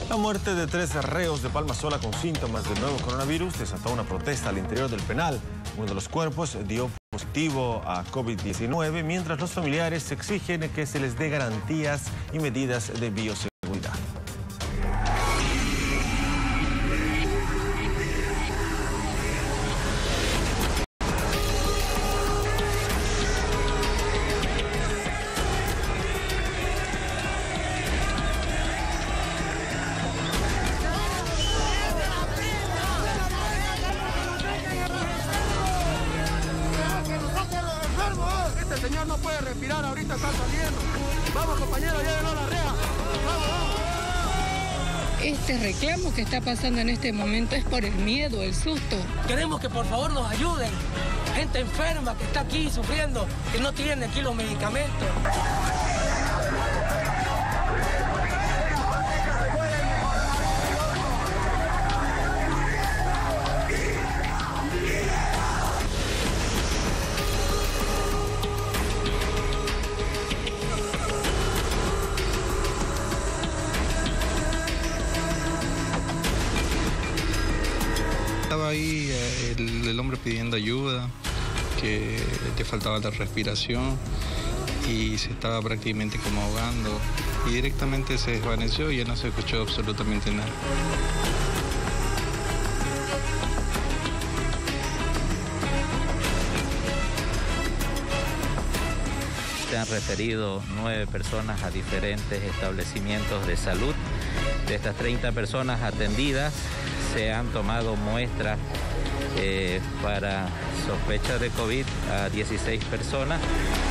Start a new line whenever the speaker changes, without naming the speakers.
La muerte de 3 reos de Palma Sola con síntomas del nuevo coronavirus desató una protesta al interior del penal. Uno de los cuerpos dio positivo a COVID-19, mientras los familiares exigen que se les dé garantías y medidas de bioseguridad.
Este señor no puede respirar, ahorita está saliendo. Vamos, compañeros, llévenlo a la rea. Vamos, vamos.
Este reclamo que está pasando en este momento es por el miedo, el susto.
Queremos que por favor nos ayuden. Gente enferma que está aquí sufriendo, que no tiene aquí los medicamentos.
Estaba ahí el hombre pidiendo ayuda, que le faltaba la respiración y se estaba prácticamente como ahogando y directamente se desvaneció y ya no se escuchó absolutamente nada.
Se han referido 9 personas a diferentes establecimientos de salud. De estas 30 personas atendidas, se han tomado muestras para sospecha de COVID a 16 personas.